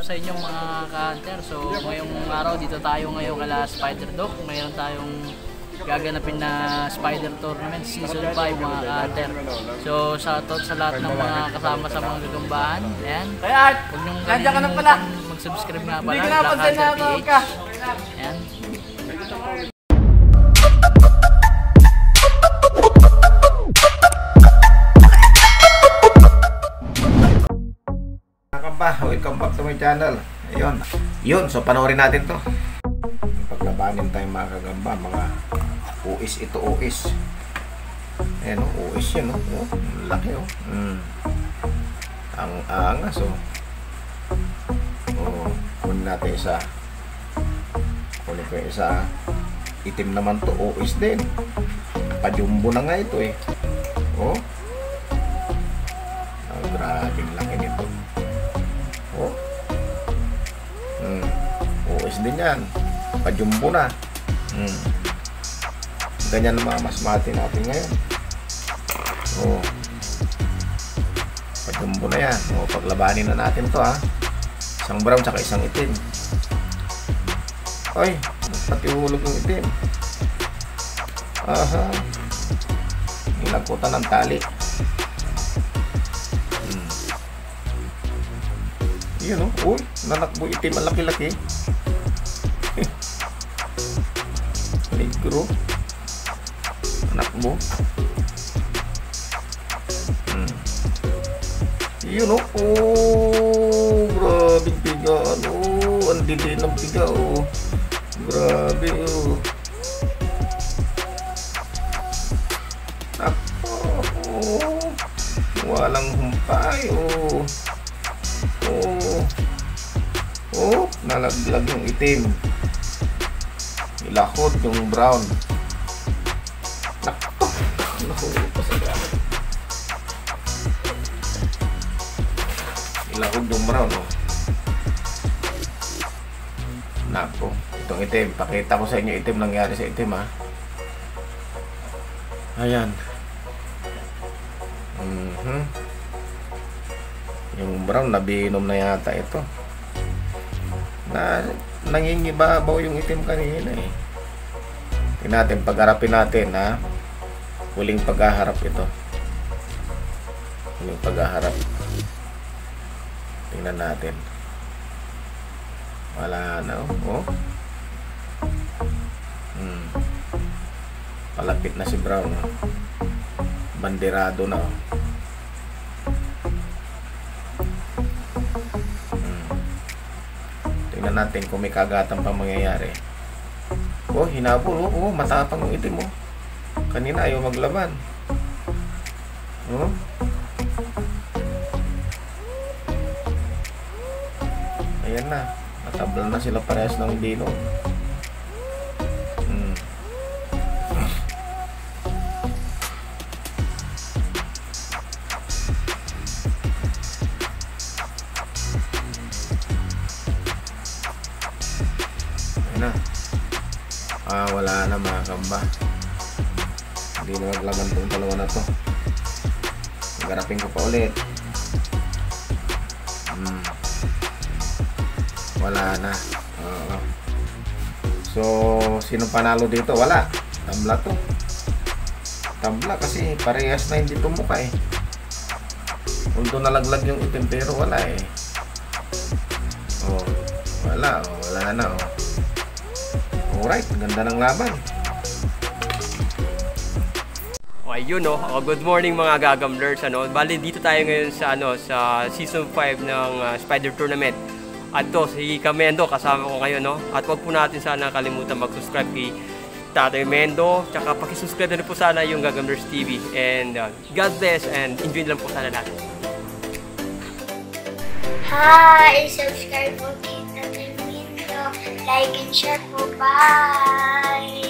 sa inyo mga ka-hunter. So ngayong araw dito tayo ngayon kala Spider Dock. Mayroon tayong gaganapin na Spider Tournament Season 5 mga ka-hunter. So shoutout sa lahat ng mga kasama sa mga gagambahan. Ayan. Huwag niyong kalimutan mag-subscribe nga pala. Black Hunter PH. Ayan. Welcome back to my channel. Ayun. Yun, so panoorin natin to. Paglabanin tayong mga kagamba, mga uis ito, uis. Ayan o, uis yun o. Oh, laki o. Ang angas o. Oh, kunin natin isa. Kunin ko yung isa. Itim naman to, uis din. Pajumbo na nga ito eh. Oh. Grabing laki nito. Oh. OS din yan. Pajumbo na. Ganyan na mamasmati natin ngayon. Oh. Pajumbo na yan. Oh, paglabanin na natin to ha. Isang brown saka isang itim. Ay, pati hulog yung itim. Aha. Nilagutan ng tali. Yun o, uy, nanakbo itim ang laki-laki. Negro. Nanakbo. Yun o, oh, grabing pigaan. Oh, ang didi ng piga o. Grabe o. Nakpo, oh. Walang humpay o. Oh, nalaglag yung itim. Ilakot yung brown. Nakto. Nahulog pa sa gamit. Ilakot yung brown, oh. Nakto. Itong itim. Pakita ko sa inyo itim nangyari sa itim, ha. Ayan. Yung brown, nabinom na yata ito. Nangingibabaw yung itim kanina eh. Tingnan natin, pagharapin natin ha. Huling paghaharap ito. Huling paghaharap. Tingnan natin. Wala na oh. Palapit na si brown oh. Banderado na oh. Tingnan natin kung may kagatan pa mangyayari. Oh, hinabol. Oh, matapang yung itim mo. Kanina ayaw maglaban. Oh. Ayan na. Matablan na sila parehas ng dino. Wala na mga kamba. Hindi na maglaban itong dalawa na to. Magarapin ko pa ulit. Wala na. So, sino panalo dito? Wala. Tabla to. Tabla kasi parehas na hindi tumuka eh. Although nalaglag yung itim pero wala eh. Oh, wala. Oh, wala na oh. Alright, ganda ng laban. Okay, yun no. Good morning mga gagamblers. Bali dito tayo ngayon sa sa Season 5 ng Spider Tournament. At to, si Kamendo kasama ko ngayon no. At wag po natin sana kalimutan mag-subscribe kay Tatay Mendo. Tsaka paki-subscribe na rin po sana yung Gagamblers TV. And God bless and enjoy lang po sana natin. Hi! Subscribe po kay Tatay Mendo. Like and share po. Bye!